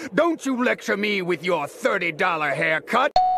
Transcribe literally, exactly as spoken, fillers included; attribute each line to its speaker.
Speaker 1: Don't you lecture me with your thirty dollar haircut.